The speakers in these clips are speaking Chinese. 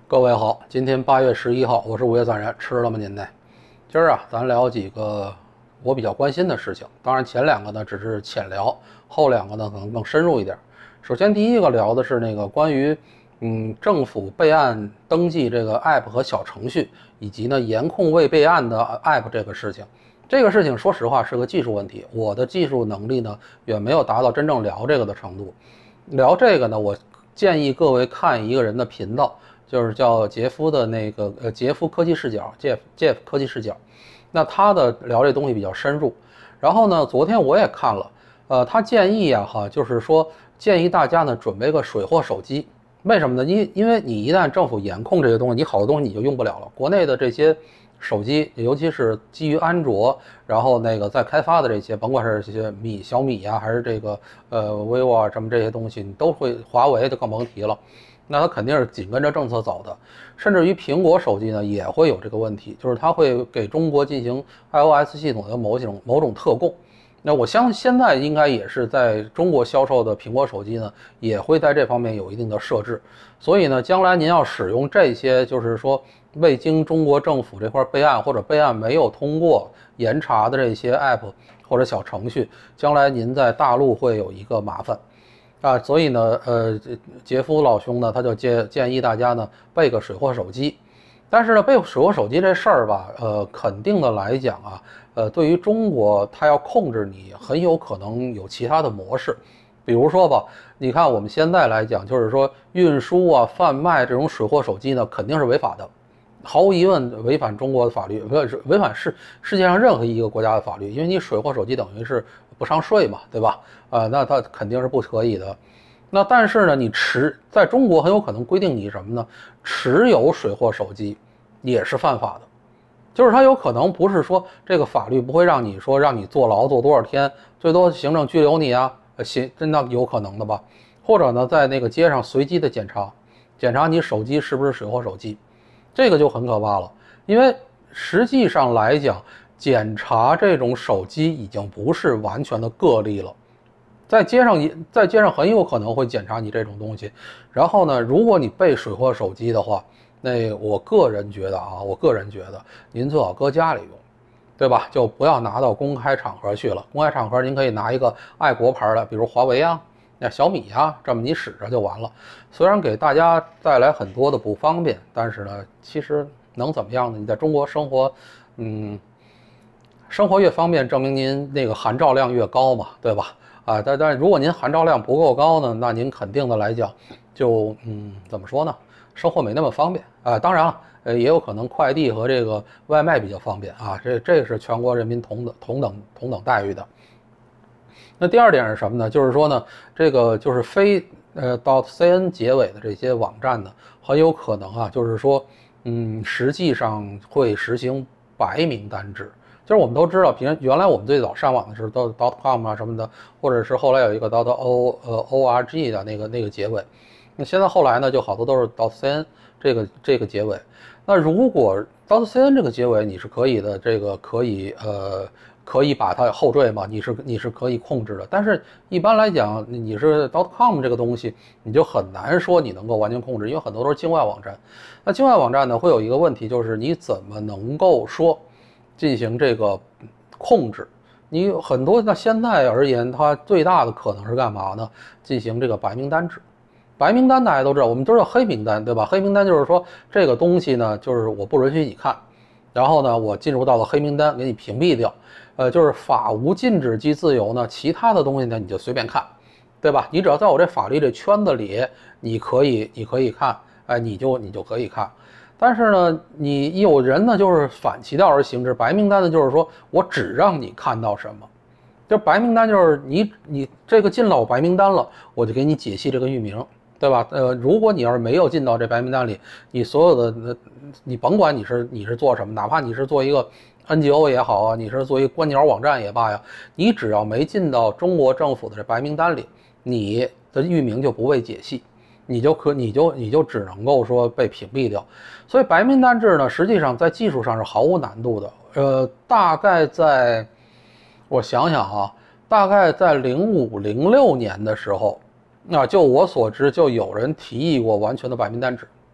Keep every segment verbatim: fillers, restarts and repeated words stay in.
各位好，今天八月十一号，我是五月散人，吃了吗您呢？今儿啊，咱聊几个我比较关心的事情。当然，前两个呢只是浅聊，后两个呢可能更深入一点。首先，第一个聊的是那个关于嗯政府备案登记这个 app 和小程序，以及呢严控未备案的 app 这个事情。这个事情说实话是个技术问题，我的技术能力呢远没有达到真正聊这个的程度。聊这个呢，我建议各位看一个人的频道。就是叫杰夫的那个呃杰夫科技视角 Jeff Jeff 科技视角，那他的聊这东西比较深入。然后呢，昨天我也看了，呃，他建议啊哈，就是说建议大家呢准备个水货手机。为什么呢？因因为你一旦政府严控这些东西，你好多东西你就用不了了。国内的这些手机，尤其是基于安卓，然后那个在开发的这些，甭管是这些米小米呀、啊，还是这个呃 vivo 啊什么这些东西，你都会，华为就更甭提了。那它肯定是紧跟着政策走的，甚至于苹果手机呢也会有这个问题，就是它会给中国进行 iOS 系统的某种某种特供。那我相信现在应该也是在中国销售的苹果手机呢，也会在这方面有一定的设置。所以呢，将来您要使用这些，就是说未经中国政府这块备案或者备案没有通过严查的这些 app 或者小程序，将来您在大陆会有一个麻烦。啊，所以呢，呃，杰夫老兄呢，他就建建议大家呢备个水货手机，但是呢，备水货手机这事儿吧，呃，肯定的来讲啊，呃，对于中国，它要控制你，很有可能有其他的模式，比如说吧，你看我们现在来讲，就是说运输啊、贩卖这种水货手机呢，肯定是违法的，毫无疑问违反中国的法律，不是违反世世界上任何一个国家的法律，因为你水货手机等于是不上税嘛，对吧？啊、呃，那它肯定是不可以的。那但是呢，你持在中国很有可能规定你什么呢？持有水货手机也是犯法的，就是它有可能不是说这个法律不会让你说让你坐牢坐多少天，最多行政拘留你啊，行，真的有可能的吧？或者呢，在那个街上随机的检查，检查你手机是不是水货手机，这个就很可怕了，因为实际上来讲，检查这种手机已经不是完全的个例了。在街上，在街上很有可能会检查你这种东西，然后呢，如果你备水货手机的话，那我个人觉得啊，我个人觉得您最好搁家里用，对吧？就不要拿到公开场合去了。公开场合您可以拿一个爱国牌的，比如华为啊、那小米啊，这么你使着就完了。虽然给大家带来很多的不方便，但是呢，其实能怎么样呢？你在中国生活，嗯，生活越方便，证明您那个含照量越高嘛，对吧？啊，但但如果您含照量不够高呢，那您肯定的来讲，就嗯怎么说呢，生活没那么方便啊。当然了，呃，也有可能快递和这个外卖比较方便啊，这这是全国人民同等同等同等待遇的。那第二点是什么呢？就是说呢，这个就是非呃 .cn 结尾的这些网站呢，很有可能啊，就是说，嗯，实际上会实行白名单制。就是我们都知道，平原来我们最早上网的时候都 .com 啊什么的，或者是后来有一个 .o 呃 .org 的那个那个结尾。那现在后来呢，就好多都是 .cn 这个这个结尾。那如果 .cn 这个结尾你是可以的，这个可以呃可以把它后缀嘛，你是你是可以控制的。但是一般来讲，你是 .com 这个东西，你就很难说你能够完全控制，因为很多都是境外网站。那境外网站呢，会有一个问题，就是你怎么能够说进行这个控制？你有很多，那现在而言，它最大的可能是干嘛呢？进行这个白名单制。白名单大家都知道，我们都知道黑名单，对吧？黑名单就是说这个东西呢，就是我不允许你看，然后呢，我进入到了黑名单，给你屏蔽掉。呃，就是法无禁止即自由呢，其他的东西呢，你就随便看，对吧？你只要在我这法律这圈子里，你可以，你可以看，哎，你就你就可以看。但是呢，你有人呢就是反其道而行之，白名单呢就是说我只让你看到什么，就白名单就是你你这个进了我白名单了，我就给你解析这个域名，对吧？呃，如果你要是没有进到这白名单里，你所有的你甭管你是你是做什么，哪怕你是做一个 N G O 也好啊，你是做一个观鸟网站也罢呀，你只要没进到中国政府的这白名单里，你的域名就不被解析。你就可你就你就只能够说被屏蔽掉，所以白名单制呢，实际上在技术上是毫无难度的。呃，大概在我想想啊，大概在零五零六年的时候，那就我所知，就有人提议过完全的白名单制。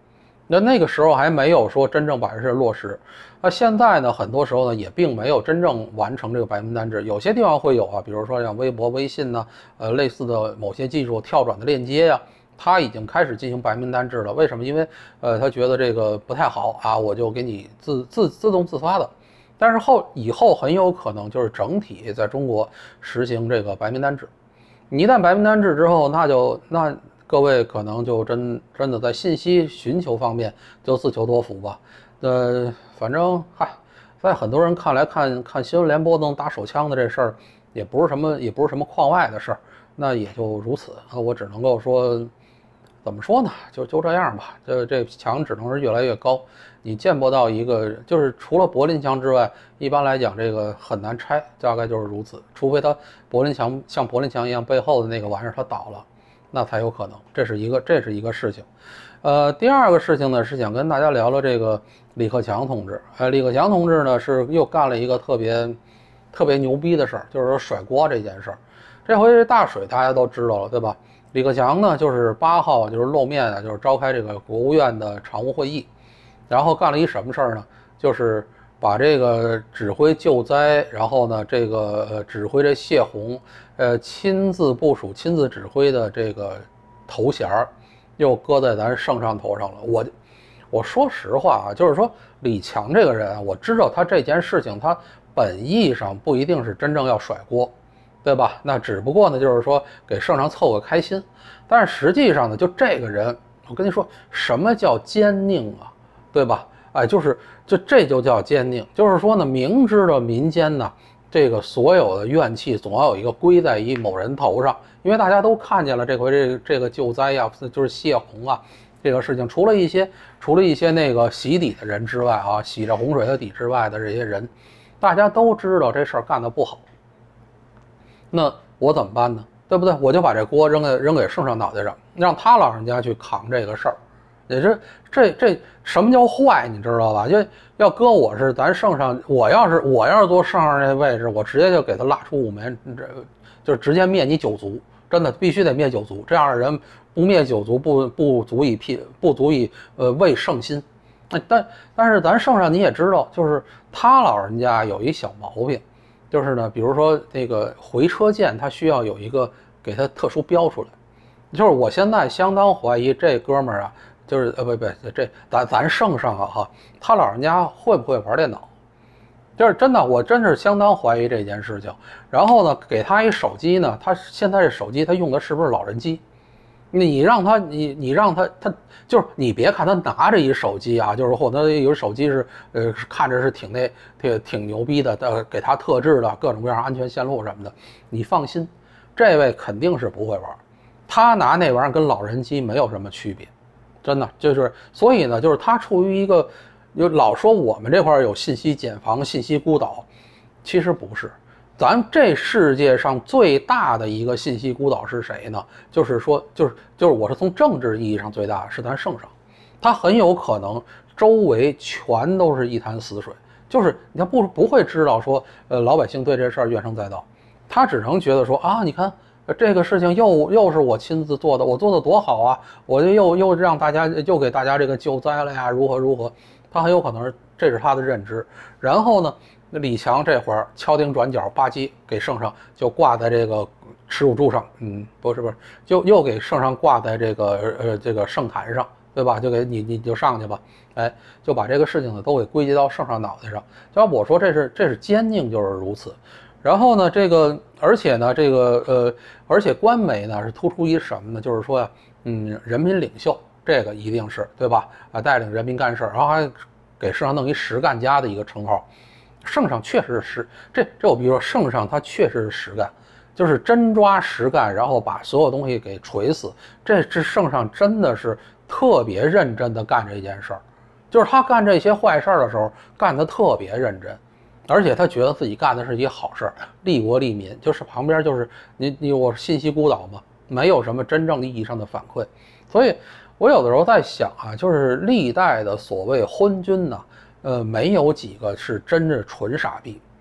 那那个时候还没有说真正把这事落实。那现在呢，很多时候呢也并没有真正完成这个白名单制，有些地方会有啊，比如说像微博、微信呢，呃，类似的某些技术跳转的链接呀、啊，它已经开始进行白名单制了。为什么？因为呃，他觉得这个不太好啊，我就给你自自自动自发的。但是后以后很有可能就是整体在中国实行这个白名单制。你一旦白名单制之后，那就那各位可能就真真的在信息寻求方面就自求多福吧。呃，反正嗨，在很多人看来，看看新闻联播能打手枪的这事儿，也不是什么也不是什么框外的事儿，那也就如此啊。我只能够说，怎么说呢？就就这样吧。这这墙只能是越来越高，你见不到一个，就是除了柏林墙之外，一般来讲这个很难拆，大概就是如此。除非它柏林墙像柏林墙一样背后的那个玩意儿它倒了，那才有可能。这是一个这是一个事情。呃，第二个事情呢是想跟大家聊聊这个李克强同志。呃，李克强同志呢是又干了一个特别特别牛逼的事儿，就是说甩锅这件事儿。这回这大水大家都知道了，对吧？李克强呢就是八号就是露面啊，就是召开这个国务院的常务会议，然后干了一什么事儿呢？就是把这个指挥救灾，然后呢这个呃指挥这泄洪，呃亲自部署、亲自指挥的这个头衔儿。又搁在咱圣上头上了。我我说实话啊，就是说李强这个人，我知道他这件事情他本意上不一定是真正要甩锅，对吧？那只不过呢就是说给圣上凑个开心。但是实际上呢，就这个人，我跟你说什么叫奸佞啊，对吧？哎，就是就这就叫奸佞，就是说呢，明知道民间呢这个所有的怨气总要有一个归在一某人头上，因为大家都看见了这回这这个救灾呀，就是泄洪啊这个事情，除了一些除了一些那个洗底的人之外啊，洗着洪水的底之外的这些人，大家都知道这事儿干得不好。那我怎么办呢？对不对？我就把这锅扔给扔给圣上脑袋上，让他老人家去扛这个事儿。也是这这什么叫坏，你知道吧？就要搁我是咱圣上，我要是我要是坐圣上这位置，我直接就给他拉出午门，这就直接灭你九族，真的必须得灭九族。这样的人不灭九族，不不足以辟，不足以呃为圣心。但但是咱圣上你也知道，就是他老人家有一小毛病，就是呢，比如说那个回车键，他需要有一个给他特殊标出来。就是我现在相当怀疑这哥们儿啊。就是呃不不这咱咱圣上啊哈，他老人家会不会玩电脑？就是真的，我真是相当怀疑这件事情。然后呢，给他一手机呢，他现在这手机他用的是不是老人机？你让他你你让他他就是你别看他拿着一手机啊，就是或者有手机是呃看着是挺那挺挺牛逼的，呃给他特制的各种各样安全线路什么的，你放心，这位肯定是不会玩，他拿那玩意儿跟老人机没有什么区别。真的就是，所以呢，就是他处于一个，就老说我们这块有信息茧房、信息孤岛，其实不是。咱这世界上最大的一个信息孤岛是谁呢？就是说，就是就是，我是从政治意义上最大的是咱圣上，他很有可能周围全都是一潭死水，就是你看不不会知道说，呃，老百姓对这事儿怨声载道，他只能觉得说啊，你看。这个事情又又是我亲自做的，我做的多好啊！我就又又让大家又给大家这个救灾了呀，如何如何？他很有可能是这是他的认知。然后呢，李强这会儿敲钉转角，吧唧给圣上就挂在这个耻辱柱上，嗯，不是不是，就又给圣上挂在这个呃这个圣坛上，对吧？就给你你就上去吧，哎，就把这个事情呢都给归结到圣上脑袋上。就要我说这是这是奸佞，就是如此。然后呢，这个而且呢，这个呃，而且官媒呢是突出一什么呢？就是说呀，嗯，人民领袖这个一定是对吧？啊，带领人民干事，然后还给圣上弄一实干家的一个称号。圣上确实是这这，我比如说圣上他确实是实干，就是真抓实干，然后把所有东西给锤死。这这圣上真的是特别认真的干这件事儿，就是他干这些坏事儿的时候干得特别认真。而且他觉得自己干的是一件好事儿，利国利民，就是旁边就是你你我信息孤岛嘛，没有什么真正意义上的反馈。所以我有的时候在想啊，就是历代的所谓昏君呢，呃，没有几个是真是纯傻逼。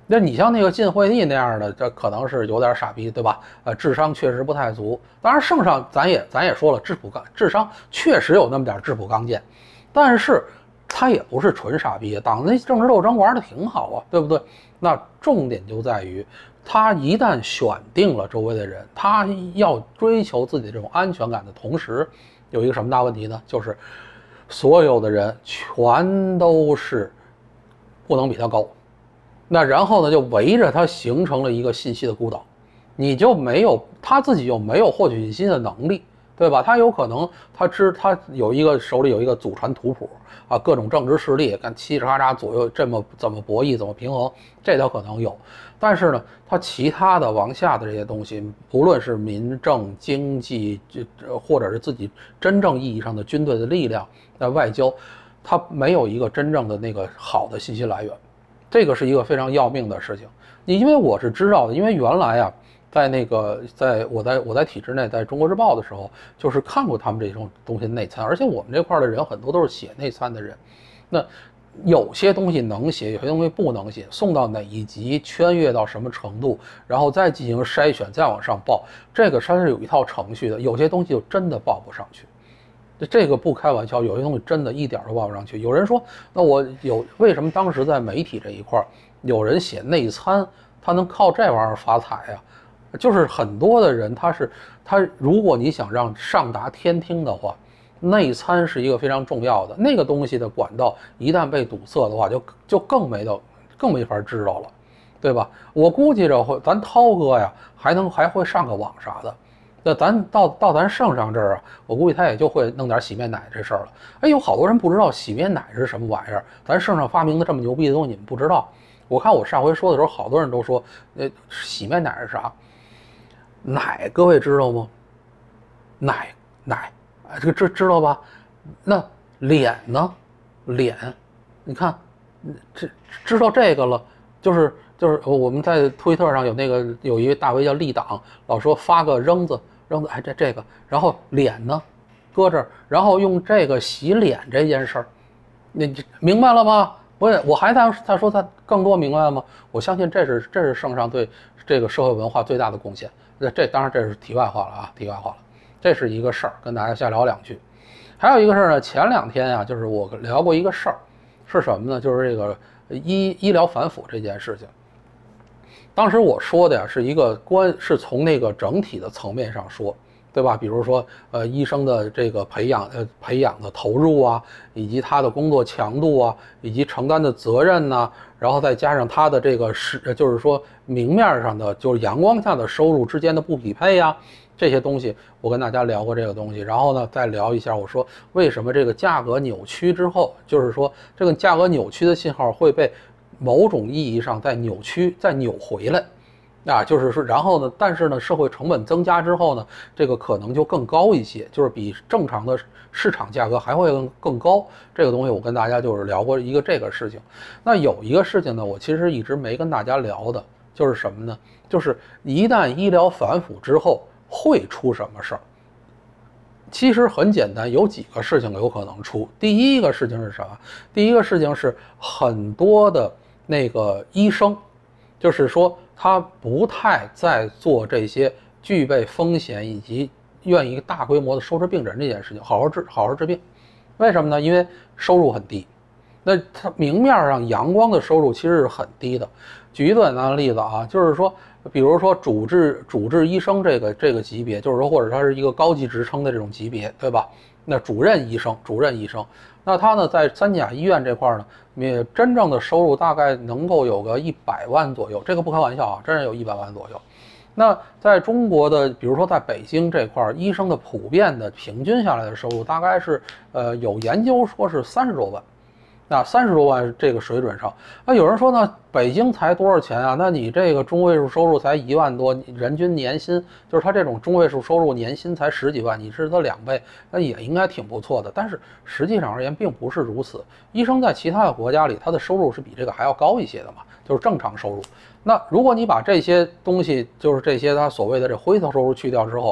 那你像那个晋惠帝那样的，这可能是有点傻逼，对吧？呃，智商确实不太足。当然，圣上咱也咱也说了，质朴刚智商确实有那么点质朴刚健，但是他也不是纯傻逼，党内政治斗争玩的挺好啊，对不对？那重点就在于，他一旦选定了周围的人，他要追求自己这种安全感的同时，有一个什么大问题呢？就是所有的人全都是不能比他高。那然后呢，就围着他形成了一个信息的孤岛，你就没有他自己又没有获取信息的能力，对吧？他有可能他知他有一个手里有一个祖传图谱啊，各种政治势力看嘁哧咔嚓左右这么怎么博弈怎么平衡，这条可能有，但是呢，他其他的往下的这些东西，无论是民政、经济，或者是自己真正意义上的军队的力量，在外交，他没有一个真正的那个好的信息来源。这个是一个非常要命的事情，你因为我是知道的，因为原来啊，在那个在我在我在体制内，在中国日报的时候，就是看过他们这种东西内参，而且我们这块的人很多都是写内参的人，那有些东西能写，有些东西不能写，送到哪一级，圈阅到什么程度，然后再进行筛选，再往上报，这个它是有一套程序的，有些东西就真的报不上去。这个不开玩笑，有些东西真的一点都报不上去。有人说，那我有为什么当时在媒体这一块有人写内参，他能靠这玩意儿发财呀？就是很多的人，他是他，如果你想让上达天听的话，内参是一个非常重要的那个东西的管道，一旦被堵塞的话，就就更没得更没法知道了，对吧？我估计着会，咱涛哥呀，还能还会上个网啥的。那咱到到咱圣上这儿啊，我估计他也就会弄点洗面奶这事儿了。哎，有好多人不知道洗面奶是什么玩意儿，咱圣上发明的这么牛逼的东西，你们不知道。我看我上回说的时候，好多人都说，呃，洗面奶是啥？奶，各位知道吗？奶奶，这个知知道吧？那脸呢？脸，你看，这知道这个了，就是就是我们在推特上有那个有一个大 V 叫立党，老说发个扔子扔子，哎这这个，然后脸呢，搁这儿，然后用这个洗脸这件事儿，你明白了吗？我也我还在再说他更多明白了吗？我相信这是这是圣上对这个社会文化最大的贡献。这这当然这是题外话了啊，题外话了，这是一个事儿，跟大家瞎聊两句。还有一个事儿呢，前两天啊，就是我聊过一个事儿，是什么呢？就是这个医医疗反腐这件事情。当时我说的呀，是一个关，是从那个整体的层面上说，对吧？比如说，呃，医生的这个培养，呃，培养的投入啊，以及他的工作强度啊，以及承担的责任呐、啊，然后再加上他的这个是，就是说明面上的，就是阳光下的收入之间的不匹配呀、啊，这些东西，我跟大家聊过这个东西。然后呢，再聊一下，我说为什么这个价格扭曲之后，就是说这个价格扭曲的信号会被某种意义上再扭曲、再扭回来。啊，就是说，然后呢，但是呢，社会成本增加之后呢，这个可能就更高一些，就是比正常的市场价格还会更更高。这个东西我跟大家就是聊过一个这个事情。那有一个事情呢，我其实一直没跟大家聊的，就是什么呢？就是一旦医疗反腐之后会出什么事儿？其实很简单，有几个事情有可能出。第一个事情是什么？第一个事情是很多的那个医生，就是说。他不太在做这些具备风险以及愿意大规模的收治病人这件事情，好好治好好治病。为什么呢？因为收入很低。那他明面上阳光的收入其实是很低的。举一个简单的例子啊，就是说，比如说主治主治医生这个这个级别，就是说或者他是一个高级职称的这种级别，对吧？那主任医生，主任医生，那他呢在三甲医院这块呢，也真正的收入大概能够有个一百万左右，这个不开玩笑啊，真是有一百万左右。那在中国的，比如说在北京这块，医生的普遍的平均下来的收入大概是，呃，有研究说是三十多万。那三十多万这个水准上，那有人说呢，北京才多少钱啊？那你这个中位数收入才一万多，人均年薪就是他这种中位数收入年薪才十几万，你是他两倍，那也应该挺不错的。但是实际上而言，并不是如此。医生在其他的国家里，他的收入是比这个还要高一些的嘛，就是正常收入。那如果你把这些东西，就是这些他所谓的这灰色收入去掉之后，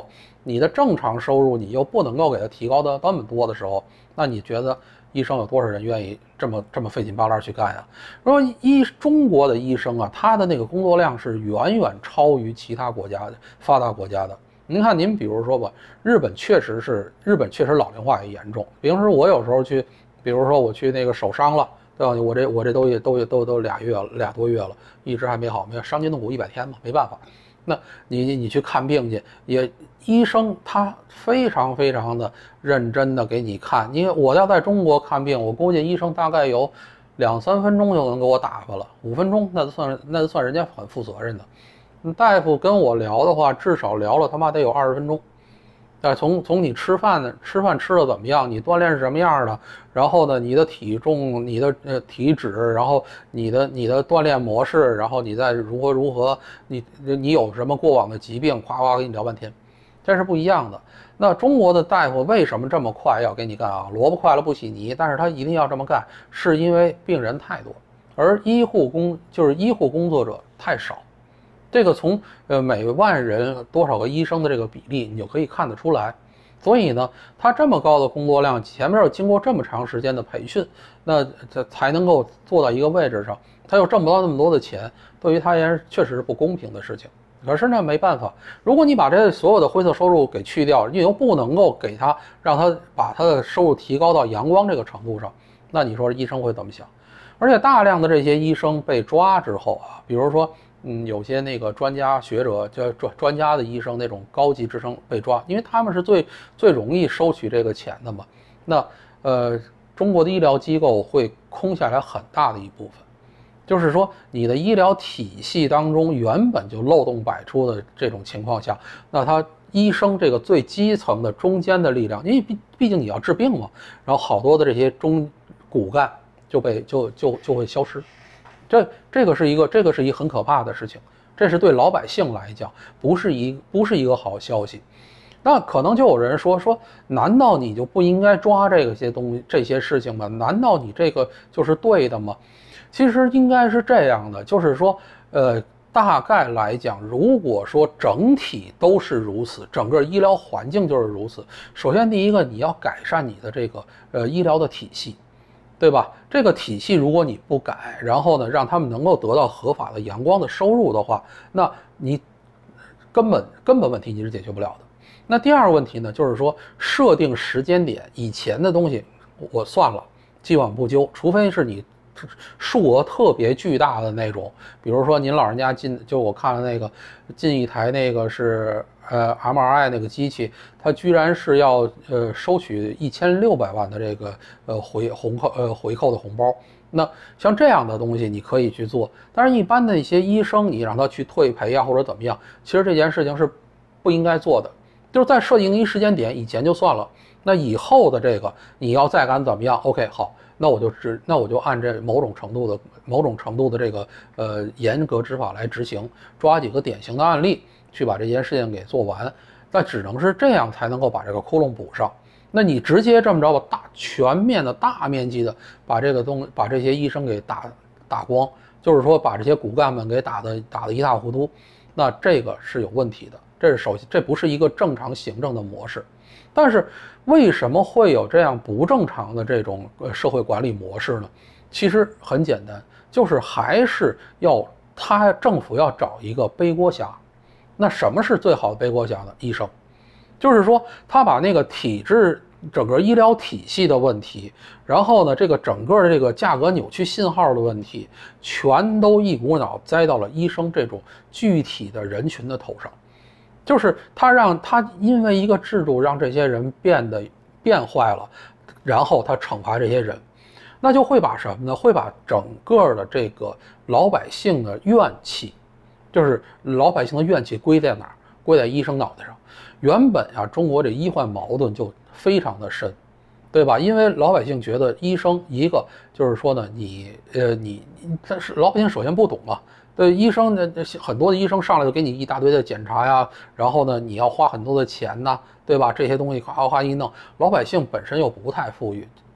你的正常收入你又不能够给他提高的那么多的时候，那你觉得医生有多少人愿意这么这么费劲巴拉去干呀？说医中国的医生啊，他的那个工作量是远远超于其他国家的发达国家的。您看，您比如说吧，日本确实是日本确实老龄化也严重。平时我有时候去，比如说我去那个手伤了，对吧？我这我这都都都都俩月了，俩多月了，一直还没好，没有伤筋动骨一百天嘛，没办法。那你你去看病去，也医生他非常非常的认真的给你看。因为我要在中国看病，我估计医生大概有两三分钟就能给我打发了，五分钟那就算那就算人家很负责任的。大夫跟我聊的话，至少聊了他妈得有二十分钟。但从从你吃饭呢，吃饭吃的怎么样，你锻炼是什么样的，然后呢，你的体重、你的呃体脂，然后你的你的锻炼模式，然后你再如何如何，你你有什么过往的疾病，夸夸给你聊半天，这是不一样的。那中国的大夫为什么这么快要给你干啊？萝卜快了不洗泥，但是他一定要这么干，是因为病人太多，而医护工就是医护工作者太少。这个从呃每万人多少个医生的这个比例，你就可以看得出来。所以呢，他这么高的工作量，前面又经过这么长时间的培训，那这才能够做到一个位置上，他又挣不到那么多的钱，对于他而言确实是不公平的事情。可是呢，没办法，如果你把这所有的灰色收入给去掉，你又不能够给他让他把他的收入提高到阳光这个程度上，那你说医生会怎么想？而且大量的这些医生被抓之后啊，比如说。嗯，有些那个专家学者叫专专家的医生那种高级职称被抓，因为他们是最最容易收取这个钱的嘛。那呃，中国的医疗机构会空下来很大的一部分，就是说你的医疗体系当中原本就漏洞百出的这种情况下，那他医生这个最基层的中间的力量，因为毕毕竟你要治病嘛，然后好多的这些中骨干就被就就就会消失。这这个是一个，这个是一个很可怕的事情，这是对老百姓来讲不是一不是一个好消息。那可能就有人说说，难道你就不应该抓这个些东西这些事情吗？难道你这个就是对的吗？其实应该是这样的，就是说，呃，大概来讲，如果说整体都是如此，整个医疗环境就是如此，首先第一个你要改善你的这个呃医疗的体系。对吧？这个体系如果你不改，然后呢，让他们能够得到合法的阳光的收入的话，那你根本根本问题你是解决不了的。那第二个问题呢，就是说设定时间点，以前的东西我算了，既往不咎，除非是你数额特别巨大的那种，比如说您老人家进，就我看了那个进一台那个是呃 M R I 那个机器，它居然是要呃收取一千六百万的这个呃回红扣呃回扣的红包。那像这样的东西你可以去做，但是一般的一些医生，你让他去退赔啊或者怎么样，其实这件事情是不应该做的。就是在设定一时间点以前就算了，那以后的这个你要再敢怎么样 ，OK 好。那我就只，那我就按这某种程度的、某种程度的这个呃严格执法来执行，抓几个典型的案例去把这件事情给做完。那只能是这样才能够把这个窟窿补上。那你直接这么着吧，大全面的大面积的把这个东把这些医生给打打光，就是说把这些骨干们给打的打得一塌糊涂，那这个是有问题的。这是首先，这不是一个正常行政的模式。但是为什么会有这样不正常的这种社会管理模式呢？其实很简单，就是还是要他政府要找一个背锅侠。那什么是最好的背锅侠呢？医生，就是说他把那个体制整个医疗体系的问题，然后呢这个整个的这个价格扭曲信号的问题，全都一股脑栽到了医生这种具体的人群的头上。就是他让他因为一个制度让这些人变得变坏了，然后他惩罚这些人，那就会把什么呢？会把整个的这个老百姓的怨气，就是老百姓的怨气归在哪儿？归在医生脑袋上。原本啊，中国这医患矛盾就非常的深，对吧？因为老百姓觉得医生一个就是说呢，你呃你，但是老百姓首先不懂嘛。对，医生呢，很多的医生上来就给你一大堆的检查呀，然后呢，你要花很多的钱呐，对吧？这些东西哗哗哗一弄，老百姓本身又不太富裕，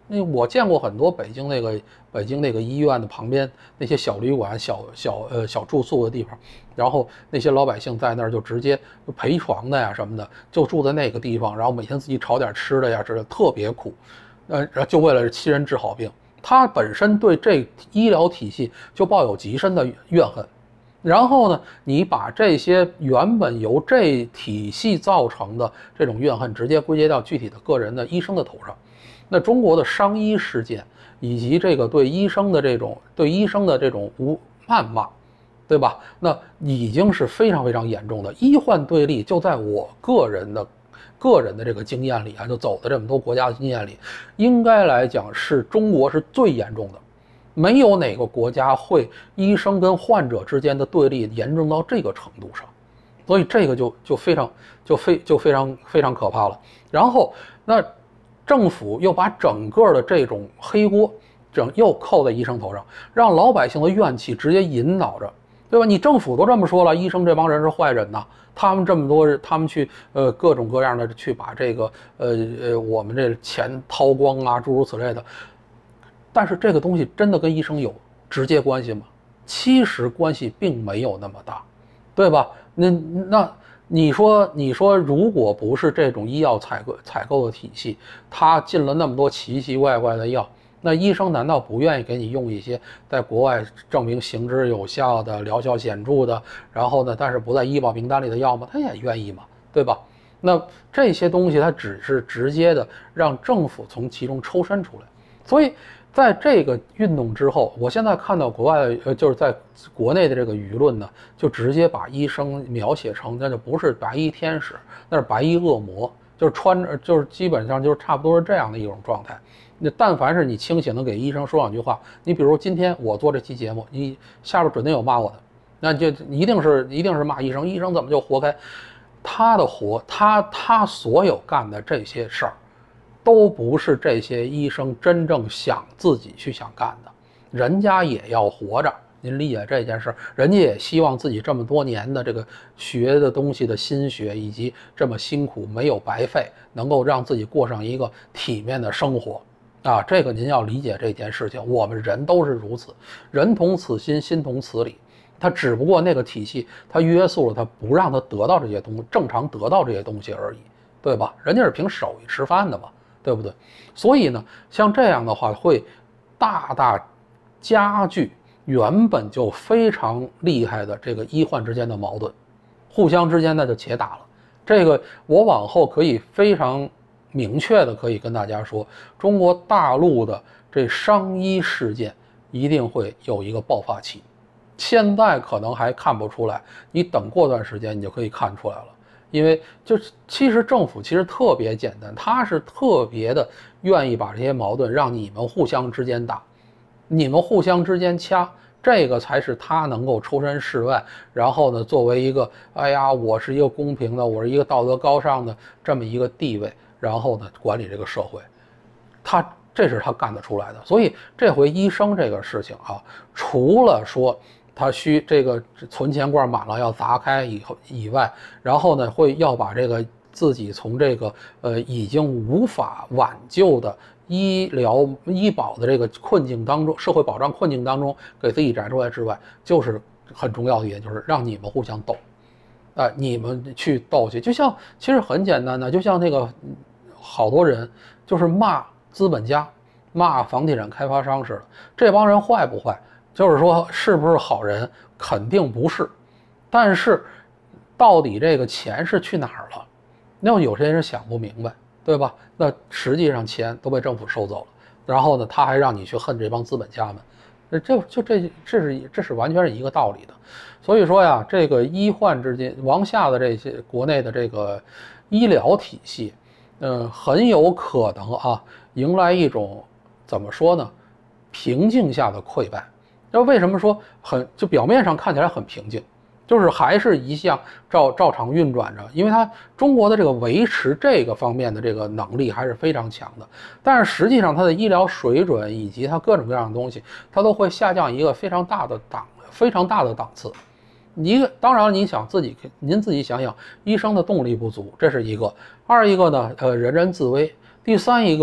那我见过很多北京那个北京那个医院的旁边那些小旅馆、小小呃小住宿的地方，然后那些老百姓在那儿就直接陪床的呀什么的，就住在那个地方，然后每天自己炒点吃的呀，这特别苦，呃，就为了亲人治好病。他本身对这医疗体系就抱有极深的怨恨。然后呢，你把这些原本由这体系造成的这种怨恨，直接归结到具体的个人的医生的头上。那中国的伤医事件，以及这个对医生的这种对医生的这种无谩骂，对吧？那已经是非常非常严重的医患对立。就在我个人的个人的这个经验里啊，就走的这么多国家的经验里，应该来讲是中国是最严重的。没有哪个国家会医生跟患者之间的对立严重到这个程度上，所以这个就就非常就非就非常非常可怕了。然后那政府又把整个的这种黑锅整又扣在医生头上，让老百姓的怨气直接引导着，对吧？你政府都这么说了，医生这帮人是坏人呐，他们这么多人，他们去呃各种各样的去把这个呃呃我们这钱掏光啊，诸如此类的。但是这个东西真的跟医生有直接关系吗？其实关系并没有那么大，对吧？那那你说你说，如果不是这种医药采购采购的体系，它进了那么多奇奇怪怪的药，那医生难道不愿意给你用一些在国外证明行之有效的、疗效显著的，然后呢，但是不在医保名单里的药吗？他也愿意嘛，对吧？那这些东西它只是直接的让政府从其中抽身出来，所以。在这个运动之后，我现在看到国外呃，就是在国内的这个舆论呢，就直接把医生描写成那就不是白衣天使，那是白衣恶魔，就是穿着就是基本上就是差不多是这样的一种状态。那但凡是你清醒的给医生说两句话，你比如今天我做这期节目，你下边准定有骂我的，那就一定是一定是骂医生，医生怎么就活该？他的活，他他所有干的这些事儿。都不是这些医生真正想自己去想干的，人家也要活着，您理解这件事，人家也希望自己这么多年的这个学的东西的心血以及这么辛苦没有白费，能够让自己过上一个体面的生活啊，这个您要理解这件事情，我们人都是如此，人同此心，心同此理，他只不过那个体系他约束了他，不让他得到这些东西，正常得到这些东西而已，对吧？人家是凭手艺吃饭的嘛。对不对？所以呢，像这样的话会大大加剧原本就非常厉害的这个医患之间的矛盾，互相之间那就且打了。这个我往后可以非常明确的可以跟大家说，中国大陆的这伤医事件一定会有一个爆发期，现在可能还看不出来，你等过段时间你就可以看出来了。因为就是其实政府其实特别简单，他是特别的愿意把这些矛盾让你们互相之间打，你们互相之间掐，这个才是他能够抽身事外，然后呢，作为一个哎呀，我是一个公平的，我是一个道德高尚的这么一个地位，然后呢管理这个社会，他这是他干得出来的。所以这回医生这个事情啊，除了说。他需这个存钱罐满了要砸开以后以外，然后呢会要把这个自己从这个呃已经无法挽救的医疗医保的这个困境当中，社会保障困境当中给自己摘出来之外，就是很重要的一点，就是让你们互相斗，啊、呃，你们去斗去，就像其实很简单的，就像那个好多人就是骂资本家、骂房地产开发商似的，这帮人坏不坏？就是说，是不是好人？肯定不是，但是，到底这个钱是去哪儿了？那有些人想不明白，对吧？那实际上钱都被政府收走了，然后呢，他还让你去恨这帮资本家们，这就这这是这是完全是一个道理的。所以说呀，这个医患之间往下的这些国内的这个医疗体系，嗯、呃，很有可能啊，迎来一种怎么说呢？平静下的溃败。那为什么说很就表面上看起来很平静，就是还是一项照照常运转着，因为它中国的这个维持这个方面的这个能力还是非常强的，但是实际上它的医疗水准以及它各种各样的东西，它都会下降一个非常大的档非常大的档次。一个当然你想自己您自己想想，医生的动力不足，这是一个；二一个呢，呃，人人自危；第三一个，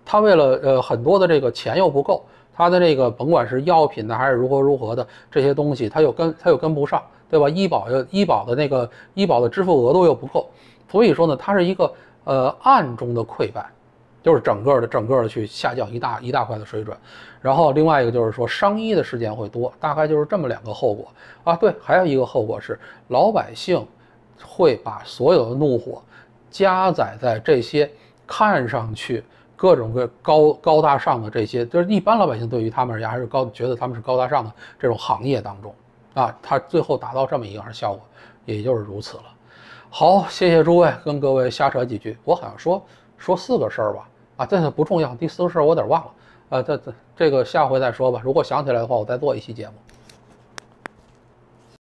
他为了呃很多的这个钱又不够，他的这个甭管是药品呢还是如何如何的这些东西，他又跟他又跟不上，对吧？医保又医保的那个医保的支付额度又不够，所以说呢，它是一个呃暗中的溃败，就是整个的整个的去下降一大一大块的水准。然后另外一个就是说伤医的事件会多，大概就是这么两个后果啊。对，还有一个后果是老百姓会把所有的怒火加载在这些看上去各种各高高大上的这些，就是一般老百姓对于他们而言还是高，觉得他们是高大上的这种行业当中啊，它最后达到这么一个效果，也就是如此了。好，谢谢诸位，跟各位瞎扯几句。我好像说说四个事儿吧，啊，这不重要，第四个事儿我有点忘了，呃，这这这个下回再说吧。如果想起来的话，我再做一期节目。